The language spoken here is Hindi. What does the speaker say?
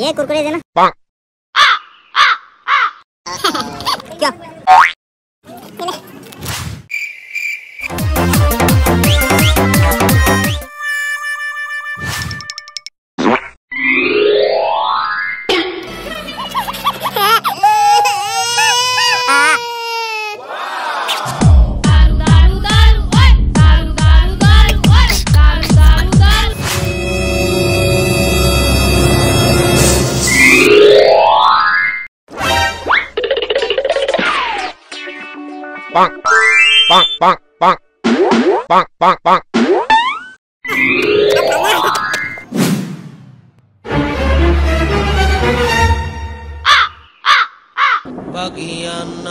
भैया कुरकुरे देना। क्या? Bonk, bonk, bonk, bonk, bonk, bonk, bonk. Bagian